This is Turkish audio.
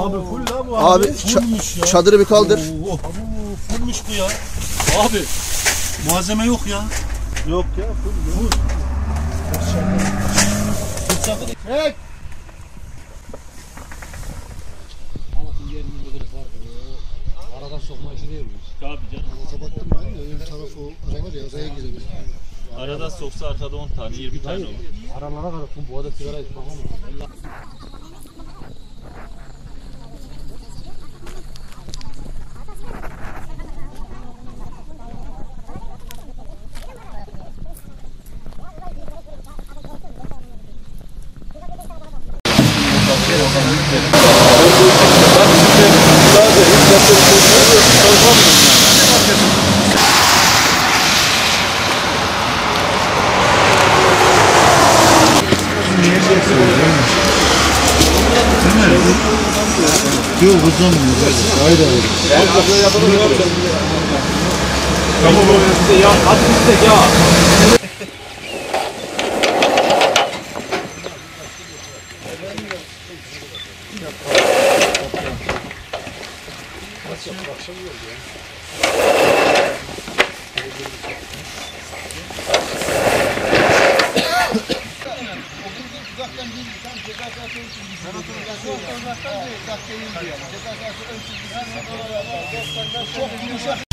Abi full la bu Abi çadırı bir kaldır. Fullmuş bu ya. Abi malzeme yok ya. Yok ya full. Hey! Aradan sokma işi değil mi? Tabii canım. Kapattım ben de ön tarafı aralar ya araya girelim. Arada soksa arkada 10 tane 20 tane olur. Aralara kadar bu arada sigara içmek ama. Yok uzanmıyor. Hayır hayır. Tamam size ya. Hadi size ya. Uzaktan değil, tam ceza sahası ölçüsü. Uzaktan değil, uzaktan değil. Ceza sahası ölçüsü. Çok yumuşak.